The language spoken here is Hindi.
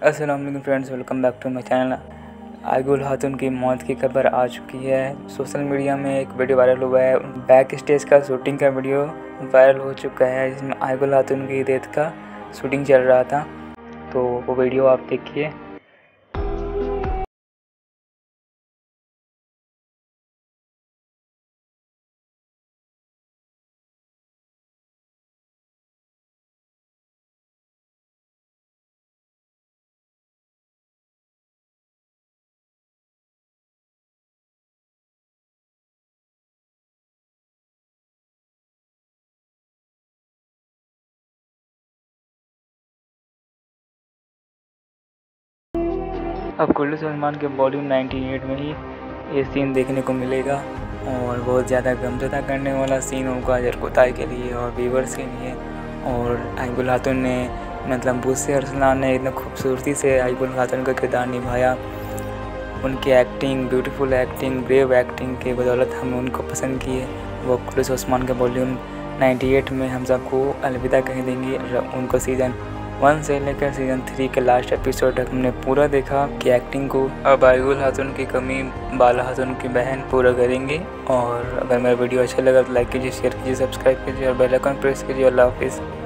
अस्सलाम वालेकुम friends, welcome back to my channel. Aigul Khatun की मौत की खबर आ चुकी है। सोशल मीडिया में एक वीडियो वायरल हुआ है। बैक स्टेज का शूटिंग का वीडियो वायरल हो चुका है, जिसमें आइगुल खातून की डेथ का शूटिंग चल रहा था। तो वो वीडियो आप देखिए। अब कुल्लू सलमान के बॉलीवुड 98 में ही ये सीन देखने को मिलेगा और बहुत ज़्यादा गमज़दा करने वाला सीन होगा जरकोताई के लिए और व्यूअर्स के लिए। और आइगुल खातून ने मतलब बुस्से अरसलान ने इतना खूबसूरती से आइगुल खातून का किरदार निभाया। उनकी acting, beautiful acting, brave acting के बदौलत हम उनको पसंद किए। वो कुल्लू सलमान के बॉलीवुड 98 में हम सबको अलविदा कह देंगे। उनको सीज़न 1 से लेकर सीज़न 3 के लास्ट एपिसोड तक हमने पूरा देखा कि एक्टिंग को। अब आइगुल खातून की कमी बाला खातून की बहन पूरा करेंगे। और अगर मेरा वीडियो अच्छा लगा तो लाइक कीजिए, शेयर कीजिए, सब्सक्राइब कीजिए और बेल आइकन प्रेस कीजिए। अल्लाह हाफिज़।